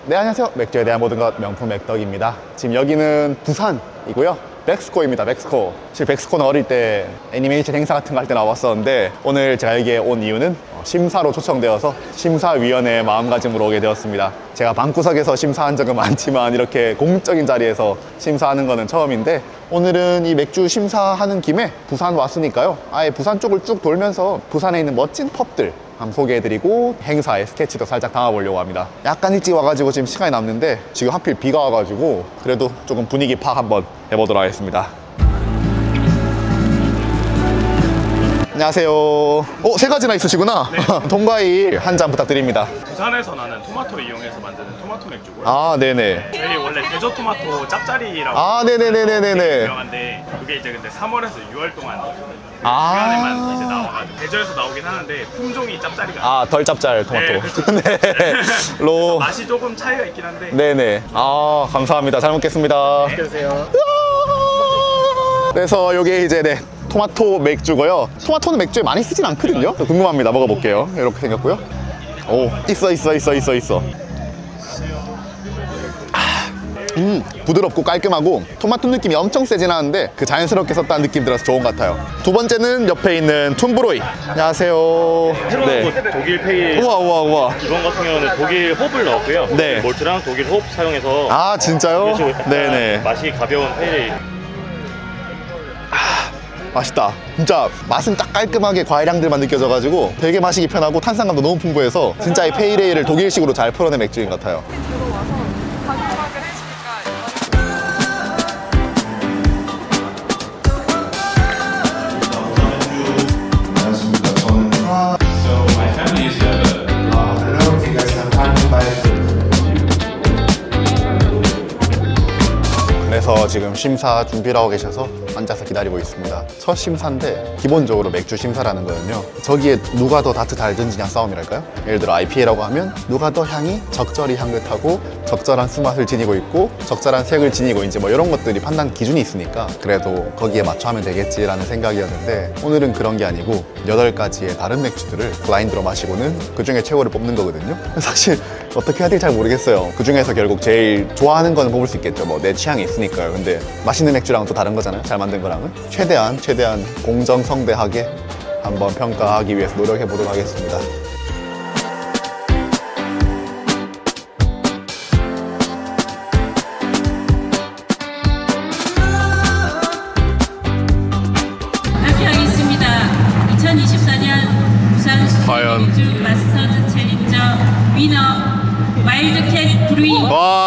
네, 안녕하세요. 맥주에 대한 모든 것 명품 맥덕입니다. 지금 여기는 부산이고요. 백스코입니다. 백스코. 사실 백스코는 어릴 때 애니메이션 행사 같은 거 할 때 나왔었는데, 오늘 제가 여기에 온 이유는 심사로 초청되어서 심사위원회의 마음가짐으로 오게 되었습니다. 제가 방구석에서 심사한 적은 많지만 이렇게 공적인 자리에서 심사하는 거는 처음인데, 오늘은 이 맥주 심사하는 김에 부산 왔으니까요, 아예 부산 쪽을 쭉 돌면서 부산에 있는 멋진 펍들 한번 소개해드리고 행사의 스케치도 살짝 담아보려고 합니다. 약간 일찍 와가지고 지금 시간이 남는데, 지금 하필 비가 와가지고 그래도 조금 분위기 파악 한번 해보도록 하겠습니다. 안녕하세요. 세 가지나 있으시구나. 네. 동과일 한 잔 부탁드립니다. 부산에서 나는 토마토를 이용해서 만드는 토마토 맥주고요. 아, 네네. 네, 저희 원래 대저 토마토 짭짜리라고. 아, 네네네네네네. 유명한데 그게 이제 근데 3월에서 6월 동안 시간에만 이제 나와가지고 대저에서 나오긴 하는데 품종이 짭짜리가. 덜 짭짤 토마토. 네, 그렇죠. 로. 맛이 조금 차이가 있긴 한데. 네네. 감사합니다. 잘 먹겠습니다. 맛있게 드세요. 그래서 요게 이제 토마토 맥주고요. 토마토는 맥주에 많이 쓰진 않거든요. 궁금합니다. 먹어볼게요. 이렇게 생겼고요. 오, 있어. 부드럽고 깔끔하고 토마토 느낌이 엄청 세진 않은데 그 자연스럽게 썼다는 느낌 들어서 좋은 것 같아요. 두 번째는 옆에 있는 툼브로이. 안녕하세요. 새로운 독일 페일. 우와. 이번 같은 경우는 독일 홉을 넣었고요. 네. 몰트랑 독일 홉 사용해서. 아, 진짜요? 네네. 맛이 가벼운 페일. 맛있다. 진짜 맛은 딱 깔끔하게 과일향들만 느껴져가지고 되게 마시기 편하고 탄산감도 너무 풍부해서 진짜 이 페일에일을 독일식으로 잘 풀어낸 맥주인 것 같아요. 그래서 지금 심사 준비를 하고 계셔서 앉아서 기다리고 있습니다. 첫 심사인데 기본적으로 맥주 심사라는 거는요, 저기에 누가 더 다트 잘 던지냐 싸움이랄까요? 예를 들어 IPA라고 하면 누가 더 향이 적절히 향긋하고 적절한 수맛을 지니고 있고 적절한 색을 지니고 이제 뭐 이런 것들이 판단 기준이 있으니까 그래도 거기에 맞춰 하면 되겠지라는 생각이었는데, 오늘은 그런 게 아니고 8가지의 다른 맥주들을 블라인드로 마시고는 그 중에 최고를 뽑는 거거든요. 사실 어떻게 해야 될지 잘 모르겠어요. 그 중에서 결국 제일 좋아하는 거는 뽑을 수 있겠죠. 뭐 내 취향이 있으니까요. 근데 맛있는 맥주랑은 또 다른 거잖아요. 잘 만든 거랑은. 최대한 공정성대하게 한번 평가하기 위해서 노력해 보도록 하겠습니다. 발표하겠습니다. 2024년 부산 맥주 마스터즈 챌린저 위너 와일드캣 브루잉.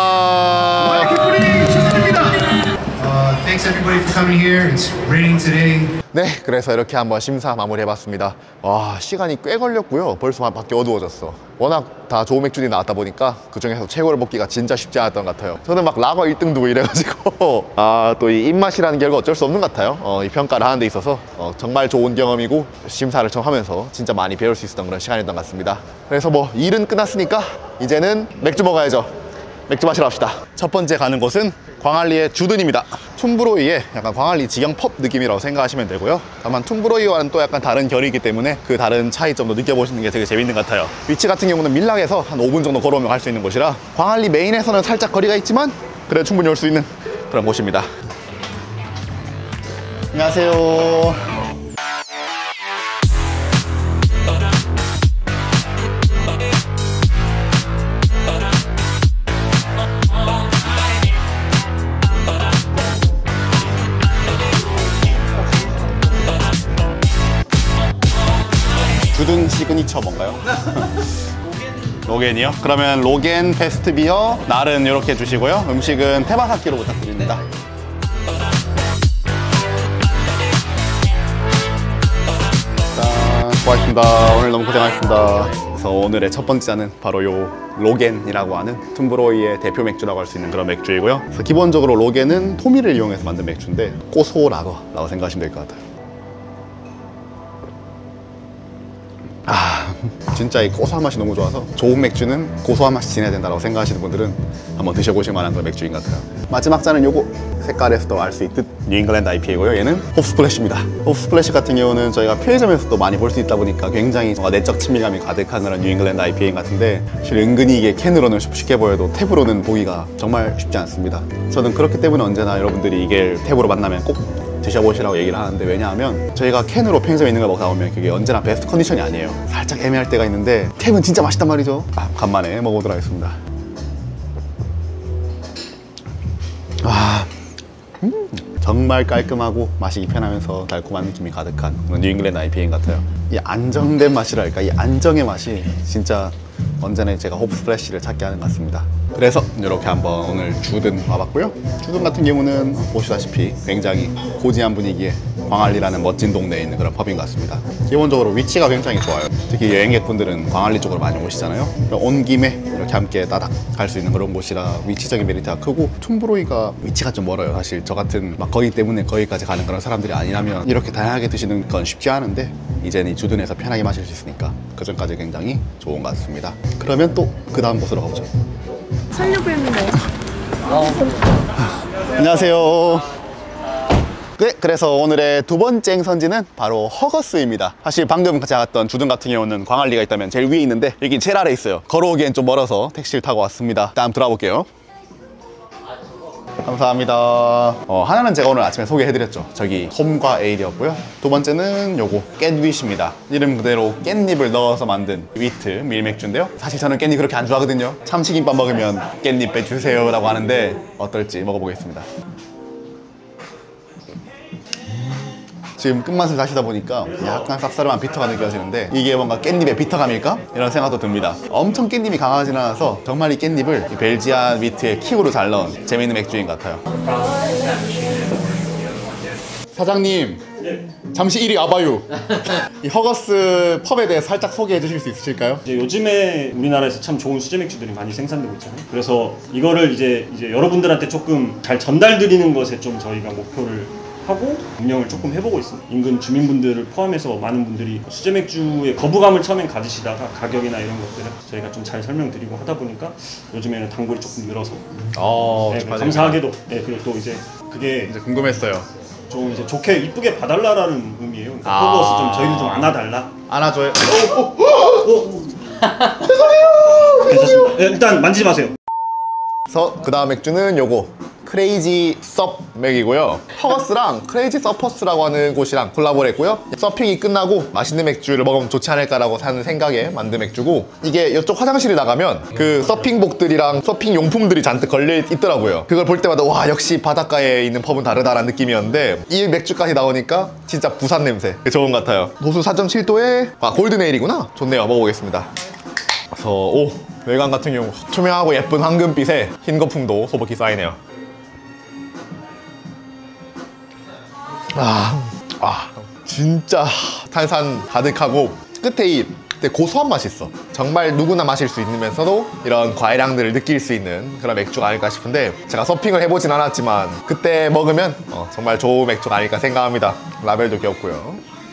Thanks everybody for coming here. It's raining today. 네, 그래서 이렇게 한번 심사 마무리 해봤습니다. 와, 시간이 꽤 걸렸고요. 벌써 밖에 어두워졌어. 워낙 다 좋은 맥주들이 나왔다 보니까 그 중에서 최고를 뽑기가 진짜 쉽지 않았던 것 같아요. 저는 막 라거 1등 두고 이래가지고 또 이 입맛이라는 결과 어쩔 수 없는 것 같아요. 이 평가를 하는 데 있어서 정말 좋은 경험이고 심사를 좀 하면서 진짜 많이 배울 수 있었던 그런 시간이었던 것 같습니다. 그래서 뭐 일은 끝났으니까 이제는 맥주 먹어야죠. 맥주 마시러 갑시다. 첫 번째 가는 곳은 광안리의 주든입니다. 툼브로이의 약간 광안리 직영 펍 느낌이라고 생각하시면 되고요. 다만 툼브로이와는 또 약간 다른 결이기 때문에 그 다른 차이점도 느껴보시는 게 되게 재밌는 것 같아요. 위치 같은 경우는 밀락에서 한 5분 정도 걸어오면 갈 수 있는 곳이라 광안리 메인에서는 살짝 거리가 있지만 그래도 충분히 올 수 있는 그런 곳입니다. 안녕하세요. 주든 시그니처 뭔가요? 로겐이요? 그러면 로겐 베스트 비어 날은 이렇게 주시고요. 음식은 테마사키로 부탁드립니다. 짠, 수고하셨습니다. 오늘 너무 고생하셨습니다. 그래서 오늘의 첫 번째 잔은 바로 요 로겐이라고 하는 툼브로이의 대표 맥주라고 할 수 있는 그런 맥주이고요. 그래서 기본적으로 로겐은 토미를 이용해서 만든 맥주인데 고소 라거라고 생각하시면 될 것 같아요. 진짜 이 고소한 맛이 너무 좋아서 좋은 맥주는 고소한 맛이 진해야 된다고 생각하시는 분들은 한번 드셔보실 만한 그런 맥주인 것 같아요. 마지막 잔은 요거 색깔에서도 알 수 있듯 뉴잉글랜드 IPA고요. 얘는 홉스플래시입니다. 홉스플래시 같은 경우는 저희가 편의점에서도 많이 볼 수 있다 보니까 굉장히 내적 친밀감이 가득한 그런 뉴잉글랜드 IPA 같은데 사실 은근히 이게 캔으로는 쉽게 보여도 탭으로는 보기가 정말 쉽지 않습니다. 저는 그렇기 때문에 언제나 여러분들이 이게 탭으로 만나면 꼭 드셔보시라고 얘기를 하는데, 왜냐하면 저희가 캔으로 편의점에 있는 걸 먹다 보면 그게 언제나 베스트 컨디션이 아니에요. 살짝 애매할 때가 있는데 탭은 진짜 맛있단 말이죠. 간만에 먹어보도록 하겠습니다. 정말 깔끔하고 마시기 편하면서 달콤한 느낌이 가득한 그런 뉴잉글랜드 IPA 같아요. 이 안정된 맛이랄까, 이 안정의 맛이 진짜 언제나 제가 홉스플래시를 찾게 하는 것 같습니다. 그래서 이렇게 한번 오늘 주든 와봤고요. 주든 같은 경우는 보시다시피 굉장히 고지한 분위기에 광안리라는 멋진 동네에 있는 그런 펍인 것 같습니다. 기본적으로 위치가 굉장히 좋아요. 특히 여행객분들은 광안리 쪽으로 많이 오시잖아요. 온 김에 이렇게 함께 따닥 갈 수 있는 그런 곳이라 위치적인 메리트가 크고, 툼브로이가 위치가 좀 멀어요. 사실 저 같은 막 거기 때문에 거기까지 가는 그런 사람들이 아니라면 이렇게 다양하게 드시는 건 쉽지 않은데, 이제는 이 주든에서 편하게 마실 수 있으니까 그 전까지 굉장히 좋은 것 같습니다. 그러면 또 그 다음 곳으로 가보죠. 살려고 했는데. 안녕하세요. 네, 그래서 오늘의 두 번째 행선지는 바로 허거스입니다. 사실 방금 제가 갔던 주든 같은 경우는 광안리가 있다면 제일 위에 있는데 여긴 제일 아래 있어요. 걸어오기엔 좀 멀어서 택시를 타고 왔습니다. 일단 들어가 볼게요. 감사합니다. 하나는 제가 오늘 아침에 소개해드렸죠. 저기 홈과 에일이었고요. 두 번째는 요거 깻윗입니다. 이름 그대로 깻잎을 넣어서 만든 위트 밀맥주인데요. 사실 저는 깻잎 그렇게 안 좋아하거든요. 참치김밥 먹으면 깻잎 빼주세요 라고 하는데 어떨지 먹어보겠습니다. 지금 끝맛을 다시다 보니까 약간 쌉싸름한 비터가 느껴지는데, 이게 뭔가 깻잎의 비터감일까? 이런 생각도 듭니다. 엄청 깻잎이 강하진 않아서 정말 이 깻잎을 이 벨지안 위트의 킥으로 잘 넣은 재미있는 맥주인 것 같아요. 사장님, 잠시 이리 와봐요. 이 허거스 펍에 대해 살짝 소개해 주실 수 있으실까요? 이제 요즘에 우리나라에서 참 좋은 수제 맥주들이 많이 생산되고 있잖아요. 그래서 이거를 이제 여러분들한테 조금 잘 전달드리는 것에 좀 저희가 목표를 하고 운영을 조금 해보고 있습니다. 인근 주민분들을 포함해서 많은 분들이 수제 맥주에 거부감을 처음엔 가지시다가 가격이나 이런 것들을 저희가 좀 잘 설명드리고 하다 보니까 요즘에는 단골이 조금 늘어서 네, 감사하게도 그리고 또 이제 그게 이제 궁금했어요. 좀 이제 좋게 이쁘게 봐달라라는 의미예요. 그러니까 허거스 좀 저희를 좀 안아달라. 안아줘요. 죄송해요. 괜찮습니다. 네, 일단 만지지 마세요. 그래서 그 다음 맥주는 요거 크레이지 섭 맥이고요. 허거스랑 크레이지 서퍼스라고 하는 곳이랑 콜라보를 했고요. 서핑이 끝나고 맛있는 맥주를 먹으면 좋지 않을까라고 하는 생각에 만든 맥주고, 이게 이쪽 화장실에 나가면 그 서핑복들이랑 서핑 용품들이 잔뜩 걸려 있더라고요. 그걸 볼 때마다 와, 역시 바닷가에 있는 펍은 다르다라는 느낌이었는데, 이 맥주까지 나오니까 진짜 부산 냄새 좋은 것 같아요. 도수 4.7도에 골든에일이구나. 좋네요. 먹어보겠습니다. 그래서 외관 같은 경우 투명하고 예쁜 황금빛에 흰 거품도 소복히 쌓이네요. 진짜 탄산 가득하고 끝에 이 되게 고소한 맛이 있어. 정말 누구나 마실 수 있으면서도 이런 과일향들을 느낄 수 있는 그런 맥주가 아닐까 싶은데, 제가 서핑을 해보진 않았지만 그때 먹으면 정말 좋은 맥주가 아닐까 생각합니다. 라벨도 귀엽고요.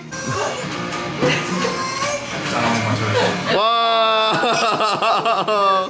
와.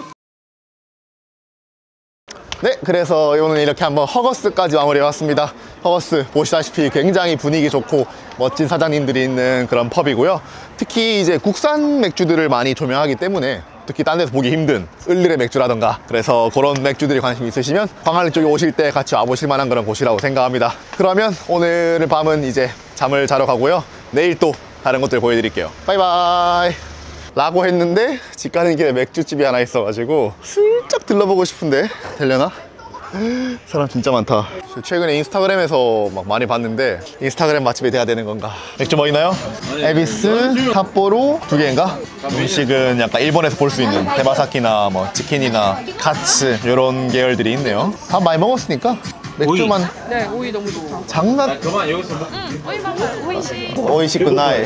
네, 그래서 오늘 이렇게 한번 허거스까지 마무리해봤습니다. 허거스 보시다시피 굉장히 분위기 좋고 멋진 사장님들이 있는 그런 펍이고요. 특히 이제 국산 맥주들을 많이 조명하기 때문에 특히 딴 데서 보기 힘든 을리의 맥주라던가, 그래서 그런 맥주들이 관심 있으시면 광안리 쪽에 오실 때 같이 와보실 만한 그런 곳이라고 생각합니다. 그러면 오늘 밤은 이제 잠을 자러 가고요. 내일 또 다른 것들 보여드릴게요. 바이바이 라고 했는데 집 가는 길에 맥주집이 하나 있어가지고 슬쩍 들러보고 싶은데 되려나? 사람 진짜 많다. 최근에 인스타그램에서 막 많이 봤는데 인스타그램 맛집이 돼야 되는 건가? 맥주 뭐 있나요? 에비스, 삿포로 2개인가? 음식은 약간 일본에서 볼 수 있는 테바사키나 뭐 치킨이나 카츠 이런 계열들이 있네요. 밥 많이 먹었으니까 맥주만. 네, 오이 너무 좋다. 장난. 그만 여기서 먹. 오이 먹어, 오이시. 오이시구나이.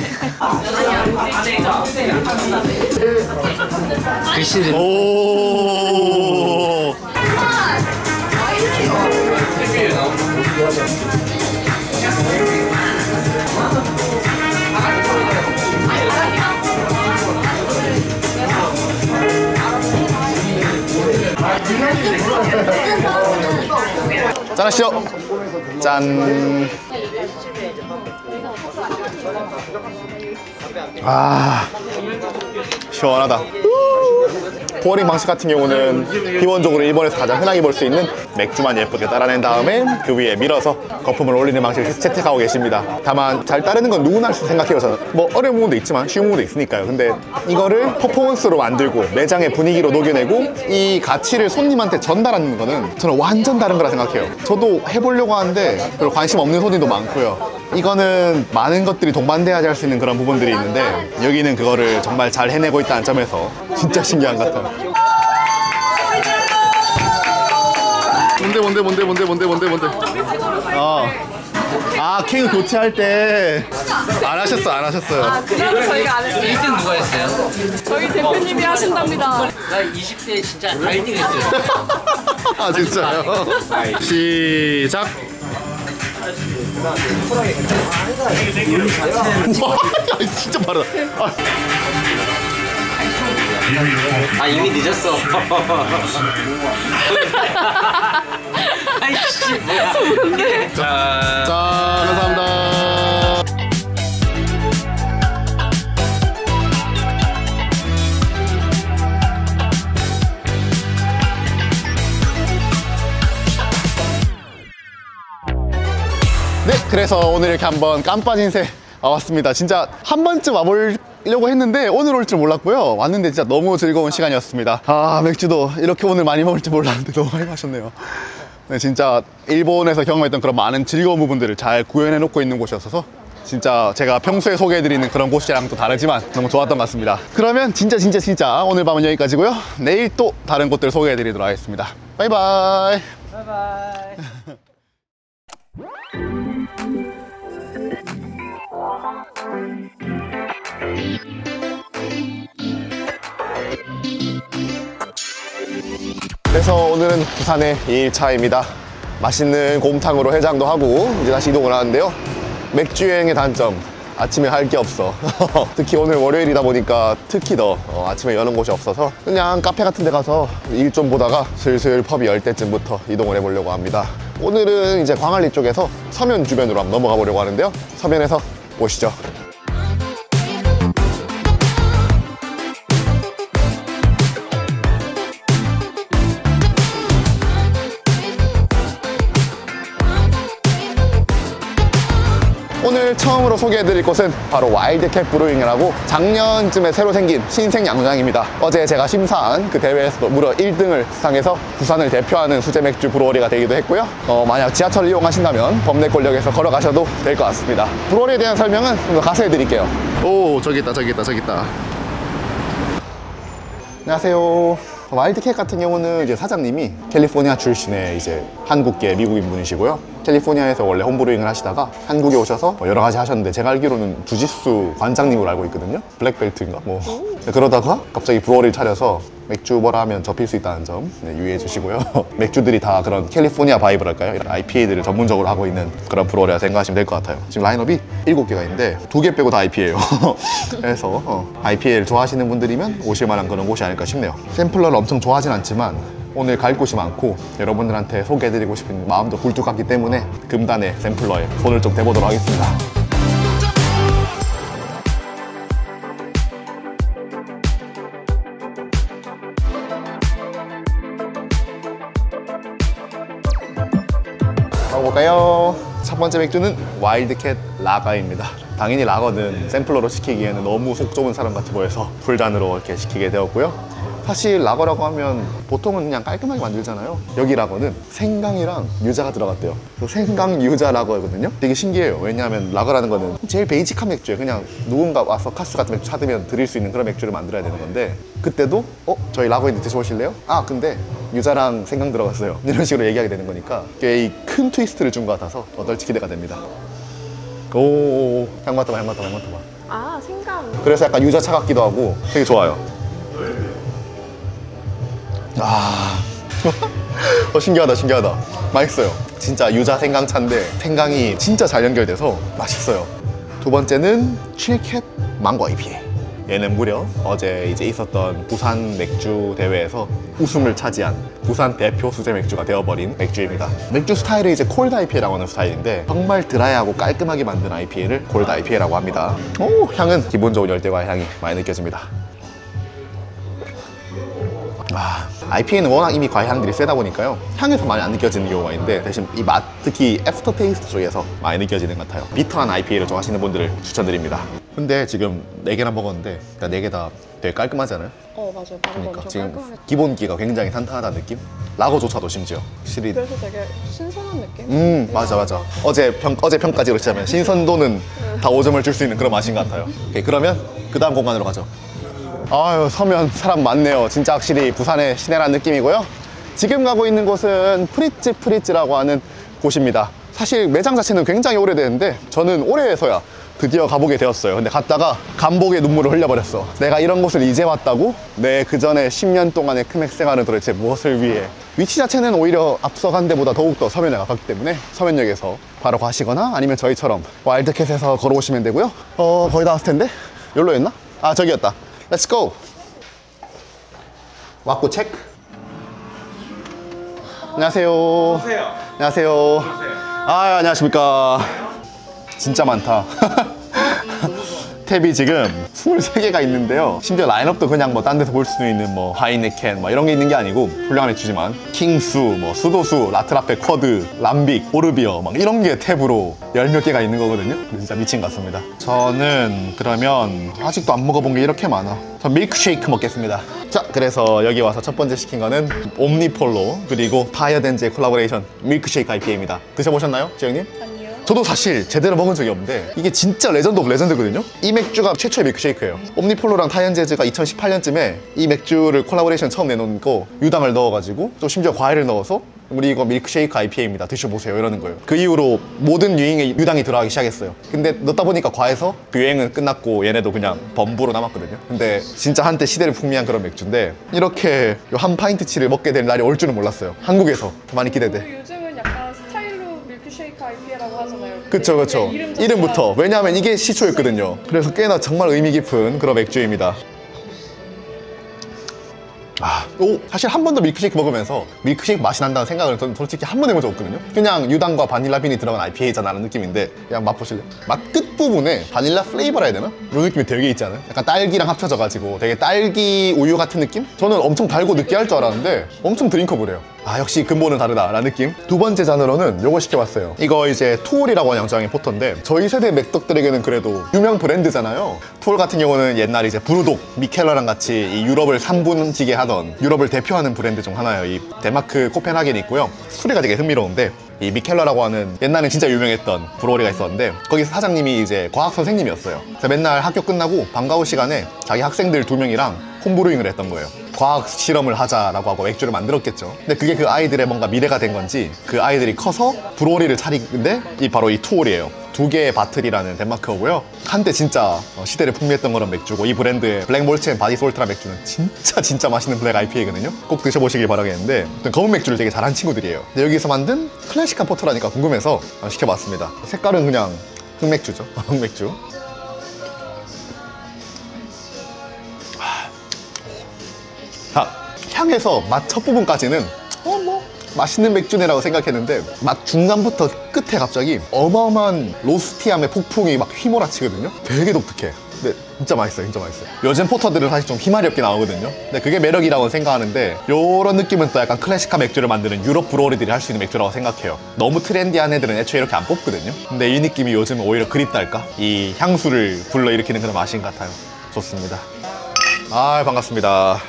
오. 짠하시죠. 짠. 아, 시원하다. 포어링 방식 같은 경우는 기본적으로 일본에서 가장 흔하게 볼 수 있는 맥주만 예쁘게 따라낸 다음에 그 위에 밀어서 거품을 올리는 방식을 채택하고 계십니다. 다만 잘 따르는 건 누구나 할 수 생각해요. 저는 뭐 어려운 부분도 있지만 쉬운 부분도 있으니까요. 근데 이거를 퍼포먼스로 만들고 매장의 분위기로 녹여내고 이 가치를 손님한테 전달하는 거는 저는 완전 다른 거라 생각해요. 저도 해보려고 하는데 별로 관심 없는 손님도 많고요. 이거는 많은 것들이 동반돼야지 할 수 있는 그런 부분들이 있는데 여기는 그거를 정말 잘 해내고 있다는 점에서 진짜 신기한 것 같아요. 뭔데? 아, 케이크 교체할 때 안 하셨어요. 아, 그날은 저희가 안 했어요. 1등 누가 했어요? 저희 대표님이 하신답니다. 나 20대 진짜 다 1등 했어요. 아, 진짜요? 시작. 와, 진짜 빠르다. 아 이미 늦었어. 아이씨 뭐야. 자, 감사합니다. 네, 그래서 오늘 이렇게 한번 깜빠진 새 와봤습니다. 진짜 한 번쯤 와보려고 했는데 오늘 올 줄 몰랐고요. 왔는데 진짜 너무 즐거운 시간이었습니다. 아, 맥주도 이렇게 오늘 많이 먹을 줄 몰랐는데 너무 많이 마셨네요. 네, 진짜 일본에서 경험했던 그런 많은 즐거운 부분들을 잘 구현해 놓고 있는 곳이었어서 진짜 제가 평소에 소개해드리는 그런 곳이랑 또 다르지만 너무 좋았던 것 같습니다. 그러면 진짜 오늘 밤은 여기까지고요. 내일 또 다른 곳들 소개해드리도록 하겠습니다. 바이바이. 그래서 오늘은 부산의 2일차입니다. 맛있는 곰탕으로 해장도 하고 이제 다시 이동을 하는데요. 맥주 여행의 단점, 아침에 할 게 없어. 특히 오늘 월요일이다 보니까 특히 더 아침에 여는 곳이 없어서 그냥 카페 같은 데 가서 일 좀 보다가 슬슬 펍이 열 때쯤부터 이동을 해보려고 합니다. 오늘은 이제 광안리 쪽에서 서면 주변으로 한번 넘어가 보려고 하는데요. 서면에서 보시죠. 오늘 처음으로 소개해드릴 곳은 바로 와일드캣 브루잉이라고 작년쯤에 새로 생긴 신생 양조장입니다. 어제 제가 심사한 그 대회에서도 무려 1등을 수상해서 부산을 대표하는 수제 맥주 브루어리가 되기도 했고요. 만약 지하철을 이용하신다면 범내권역에서 걸어가셔도 될 것 같습니다. 브루어리에 대한 설명은 좀 더 가서 해드릴게요. 오, 저기 있다. 안녕하세요. 와일드캣 같은 경우는 이제 사장님이 캘리포니아 출신의 이제 한국계 미국인 분이시고요. 캘리포니아에서 원래 홈브루잉을 하시다가 한국에 오셔서 여러 가지 하셨는데 제가 알기로는 주짓수 관장님으로 알고 있거든요. 블랙벨트인가 뭐. 그러다가 갑자기 브루어리를 차려서 맥주 뭐라 하면 접힐 수 있다는 점 유의해 주시고요. 맥주들이 다 그런 캘리포니아 바이브랄까요? 이런 IPA들을 전문적으로 하고 있는 그런 브루어리라 생각하시면 될 것 같아요. 지금 라인업이 7개가 있는데 2개 빼고 다 IPA예요. 그래서 IPA를 좋아하시는 분들이면 오실 만한 그런 곳이 아닐까 싶네요. 샘플러를 엄청 좋아하진 않지만 오늘 갈 곳이 많고 여러분들한테 소개해드리고 싶은 마음도 굴뚝 같기 때문에 금단의 샘플러에 손을 좀 대보도록 하겠습니다. 먹어볼까요? 첫 번째 맥주는 와일드캣 라가입니다. 당연히 라거는 샘플러로 시키기에는 너무 속 좁은 사람 같이 보여서 풀잔으로 이렇게 시키게 되었고요. 사실 라거라고 하면 보통은 그냥 깔끔하게 만들잖아요. 여기 라거는 생강이랑 유자가 들어갔대요. 생강 유자 라거거든요. 되게 신기해요. 왜냐하면 라거라는 거는 제일 베이직한 맥주예요. 그냥 누군가 와서 카스 같은 맥주 사드면 드릴 수 있는 그런 맥주를 만들어야 되는 건데 그때도 저희 라거인데 드셔보실래요? 아 근데 유자랑 생강 들어갔어요. 이런 식으로 얘기하게 되는 거니까 꽤 큰 트위스트를 준 것 같아서 어떨지 기대가 됩니다. 오, 향 맡아봐. 아, 생강. 그래서 약간 유자차 같기도 하고 되게 좋아요. 아, 신기하다. 맛있어요. 진짜 유자 생강차인데 생강이 진짜 잘 연결돼서 맛있어요. 두 번째는 칠캣 망고 IPA. 얘는 무려 어제 이제 있었던 부산 맥주 대회에서 우승을 차지한 부산 대표 수제 맥주가 되어버린 맥주입니다. 맥주 스타일이 이제 콜드 IPA라고 하는 스타일인데 정말 드라이하고 깔끔하게 만든 IPA를 콜드 IPA라고 합니다. 오, 향은 기분 좋은 열대과의 향이 많이 느껴집니다. IPA는 워낙 이미 과일 향들이 세다 보니까요, 향에서 많이 안 느껴지는 경우가 있는데 대신 이 맛, 특히 애프터 테이스트 쪽에서 많이 느껴지는 것 같아요. 비터한 IPA를 좋아하시는 분들을 추천드립니다. 근데 지금 4개나 먹었는데 4개 다 되게 깔끔하지 않아요? 맞아요. 그러니까 지금 기본기가 굉장히 탄탄하다는 느낌? 라거조차도 심지어 확실히. 그래서 되게 신선한 느낌? 맞아. 어제 평까지로 치자면 신선도는 다 5점을 줄 수 있는 그런 맛인 것 같아요. 오케이, 그러면 그 다음 공간으로 가죠. 아유, 서면 사람 많네요. 진짜 확실히 부산의 시내라는 느낌이고요. 지금 가고 있는 곳은 프리츠라고 하는 곳입니다. 사실 매장 자체는 굉장히 오래됐는데 저는 올해에서야 드디어 가보게 되었어요. 근데 갔다가 감복의 눈물을 흘려버렸어. 내가 이런 곳을 이제 왔다고? 내 그전에 10년 동안의 크맥 생활은 도대체 무엇을 위해? 위치 자체는 오히려 앞서간 데보다 더욱더 서면에 가깝기 때문에 서면역에서 바로 가시거나 아니면 저희처럼 와일드캣에서 걸어오시면 되고요. 거의 다 왔을 텐데? 여기로였나? 아, 저기였다. Let's go. 왁구 체크. 안녕하세요. 안녕하세요. 아, 안녕하십니까. 진짜 많다. 탭이 지금 23개가 있는데요. 심지어 라인업도 그냥 뭐 딴 데서 볼 수 있는 뭐 하이네켄 뭐 이런 게 있는 게 아니고 훌륭한 맥주지만 킹수, 뭐 수도수, 라트라페 쿼드, 람빅, 오르비어 막 이런 게 탭으로 10몇 개가 있는 거거든요. 진짜 미친 것 같습니다. 저는 그러면 아직도 안 먹어본 게 이렇게 많아. 전 밀크쉐이크 먹겠습니다. 자, 그래서 여기 와서 첫 번째 시킨 거는 옴니폴로 그리고 파이어덴즈의 콜라보레이션 밀크쉐이크 IPA입니다. 드셔보셨나요, 지영님? 저도 사실 제대로 먹은 적이 없는데 이게 진짜 레전드 오브 레전드거든요. 이 맥주가 최초의 밀크쉐이크예요. 옴니폴로랑 타이언제즈가 2018년쯤에 이 맥주를 콜라보레이션 처음 내놓은 거 유당을 넣어가지고 또 심지어 과일을 넣어서 우리 이거 밀크쉐이크 IPA입니다. 드셔보세요. 이러는 거예요. 그 이후로 모든 유행에 유당이 들어가기 시작했어요. 근데 넣다 보니까 과해서 그 유행은 끝났고 얘네도 그냥 범부로 남았거든요. 근데 진짜 한때 시대를 풍미한 그런 맥주인데 이렇게 한 파인트치를 먹게 될 날이 올 줄은 몰랐어요. 한국에서. 많이 기대돼. 요즘은 약간 스타일로 밀크쉐이크 IPA라고 하잖아요. 그쵸. 이름부터. 왜냐하면 이게 시초였거든요. 그래서 꽤나 정말 의미 깊은 그런 맥주입니다. 사실 한 번도 밀크쉐이크 먹으면서 밀크쉐이크 맛이 난다는 생각을 저는 솔직히 한 번 해본 적 없거든요. 그냥 유당과 바닐라 빈이 들어간 IPA잖아 라는 느낌인데 그냥 맛보실래요? 맛 끝부분에 바닐라 플레이버라 해야 되나? 이런 느낌이 되게 있지 않아요? 약간 딸기랑 합쳐져가지고 되게 딸기 우유 같은 느낌? 저는 엄청 달고 느끼할 줄 알았는데 엄청 드링커블해요. 역시 근본은 다르다 라는 느낌. 두 번째 잔으로는 요거 시켜봤어요. 이거 이제 투올이라고 하는 양장의 포터인데 저희 세대 맥덕들에게는 그래도 유명 브랜드잖아요. 투올 같은 경우는 옛날 이제 브루독, 미켈러랑 같이 이 유럽을 3분지게 하던 유럽을 대표하는 브랜드 중 하나예요. 이 덴마크 코펜하겐에 있고요. 수리가 되게 흥미로운데 이 미켈러라고 하는 옛날엔 진짜 유명했던 브루어리가 있었는데 거기서 사장님이 이제 과학 선생님이었어요. 그래서 맨날 학교 끝나고 방과후 시간에 자기 학생들 2명이랑 홈브루잉을 했던 거예요. 과학 실험을 하자라고 하고 맥주를 만들었겠죠. 근데 그게 그 아이들의 뭔가 미래가 된 건지 그 아이들이 커서 브루어리를 차리는데 바로 이 투올이에요. 2개의 바틀이라는 덴마크어고요. 한때 진짜 시대를 풍미했던 그런 맥주고 이 브랜드의 블랙 몰츠 앤 바디 솔트라는 맥주는 진짜 맛있는 블랙 IPA거든요. 꼭 드셔보시길 바라겠는데 검은 맥주를 되게 잘하는 친구들이에요. 근데 여기서 만든 클래식한 포터라니까 궁금해서 시켜봤습니다. 색깔은 그냥 흑맥주죠. 흑맥주. 향에서 맛 첫 부분까지는 맛있는 맥주네라고 생각했는데 맛 중간부터 끝에 갑자기 어마어마한 로스티함의 폭풍이 막 휘몰아치거든요. 되게 독특해. 근데 진짜 맛있어요. 요즘 포터들은 사실 좀 희말이 없게 나오거든요. 근데 그게 매력이라고 생각하는데 요런 느낌은 또 약간 클래식한 맥주를 만드는 유럽 브루어리들이 할 수 있는 맥주라고 생각해요. 너무 트렌디한 애들은 애초에 이렇게 안 뽑거든요. 근데 이 느낌이 요즘 오히려 그립달까? 이 향수를 불러일으키는 그런 맛인 것 같아요. 좋습니다. 반갑습니다.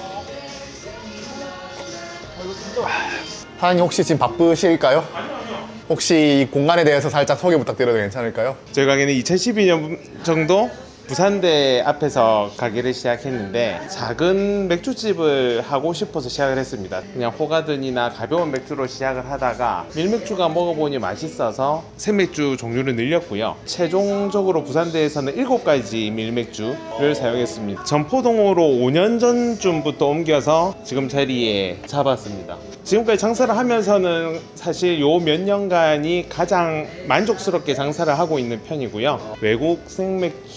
사장님 혹시 지금 바쁘실까요? 혹시 이 공간에 대해서 살짝 소개 부탁드려도 괜찮을까요? 저희 가게는 2012년 정도 부산대 앞에서 가게를 시작했는데 작은 맥주집을 하고 싶어서 시작을 했습니다. 그냥 호가든이나 가벼운 맥주로 시작을 하다가 밀맥주가 먹어보니 맛있어서 생맥주 종류를 늘렸고요. 최종적으로 부산대에서는 7가지 밀맥주를 사용했습니다. 전포동으로 5년 전쯤부터 옮겨서 지금 자리에 잡았습니다. 지금까지 장사를 하면서는 사실 요 몇 년간이 가장 만족스럽게 장사를 하고 있는 편이고요. 외국 생맥주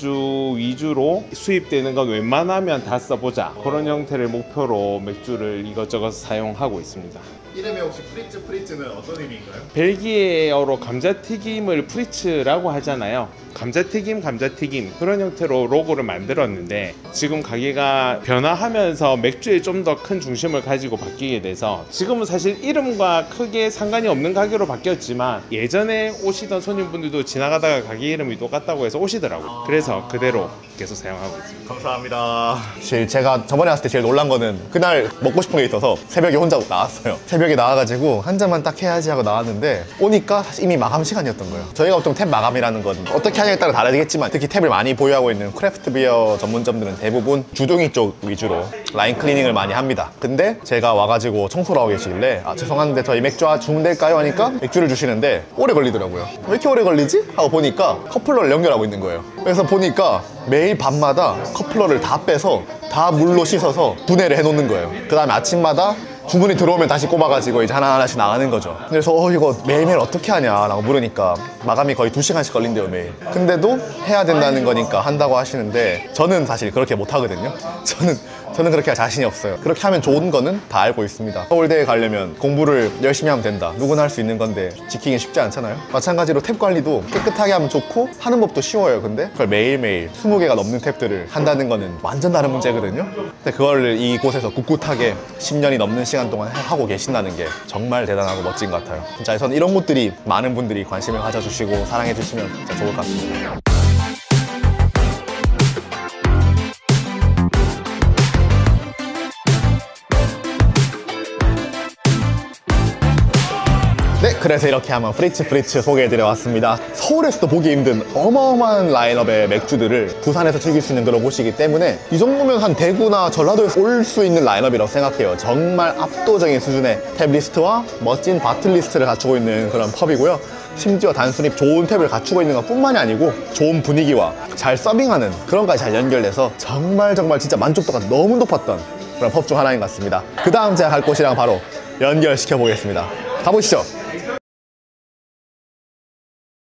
맥주 위주로 수입되는 건 웬만하면 다 써보자, 그런 형태를 목표로 맥주를 이것저것 사용하고 있습니다. 이름이 혹시 프리츠는 어떤 의미인가요? 벨기에어로 감자튀김을 프리츠라고 하잖아요. 감자튀김 그런 형태로 로고를 만들었는데, 지금 가게가 변화하면서 맥주에 좀 더 큰 중심을 가지고 바뀌게 돼서 지금은 사실 이름과 크게 상관이 없는 가게로 바뀌었지만, 예전에 오시던 손님분들도 지나가다가 가게 이름이 똑같다고 해서 오시더라고요. 그래서 그대로 계속 사용하고 있습니다. 감사합니다. 사실 제가 저번에 왔을 때 제일 놀란 거는 그날 먹고 싶은 게 있어서 새벽에 혼자 나왔어요. 새벽에 나와가지고 한 잔만 딱 해야지 하고 나왔는데, 오니까 이미 마감 시간이었던 거예요. 저희가 보통 탭 마감이라는 건 어떻게 하냐에 따라 다르겠지만, 특히 탭을 많이 보유하고 있는 크래프트 비어 전문점들은 대부분 주둥이 쪽 위주로 라인 클리닝을 많이 합니다. 근데 제가 와가지고 청소를 하고 계시길래 죄송한데 저희 맥주 주문될까요? 하니까 맥주를 주시는데 오래 걸리더라고요. 왜 이렇게 오래 걸리지? 하고 보니까 커플러를 연결하고 있는 거예요. 그래서 보니까 매일 밤마다 커플러를 다 빼서 다 물로 씻어서 분해를 해놓는 거예요. 그 다음에 아침마다 주문이 들어오면 다시 꼽아가지고 이제 하나하나씩 나가는 거죠. 그래서 이거 매일매일 어떻게 하냐라고 물으니까 마감이 거의 2시간씩 걸린대요, 매일. 근데도 해야 된다는 거니까 한다고 하시는데, 저는 사실 그렇게 못 하거든요. 저는 그렇게 할 자신이 없어요. 그렇게 하면 좋은 거는 다 알고 있습니다. 서울대에 가려면 공부를 열심히 하면 된다, 누구나 할 수 있는 건데 지키긴 쉽지 않잖아요. 마찬가지로 탭 관리도 깨끗하게 하면 좋고 하는 법도 쉬워요. 근데 그걸 매일매일 20개가 넘는 탭들을 한다는 거는 완전 다른 문제거든요. 근데 그걸 이곳에서 꿋꿋하게 10년이 넘는 시간 동안 하고 계신다는 게 정말 대단하고 멋진 것 같아요. 진짜 저는 이런 것들이 많은 분들이 관심을 가져주시고 사랑해 주시면 진짜 좋을 것 같습니다. 네, 그래서 이렇게 한번 프리츠 소개해드려 왔습니다. 서울에서도 보기 힘든 어마어마한 라인업의 맥주들을 부산에서 즐길 수 있는 그런 곳이기 때문에 이 정도면 한 대구나 전라도에서 올 수 있는 라인업이라고 생각해요. 정말 압도적인 수준의 탭 리스트와 멋진 바틀 리스트를 갖추고 있는 그런 펍이고요. 심지어 단순히 좋은 탭을 갖추고 있는 것 뿐만이 아니고 좋은 분위기와 잘 서빙하는 그런 것까지 잘 연결돼서 정말 진짜 만족도가 너무 높았던 그런 펍 중 하나인 것 같습니다. 그 다음 제가 갈 곳이랑 바로 연결시켜 보겠습니다. 가보시죠.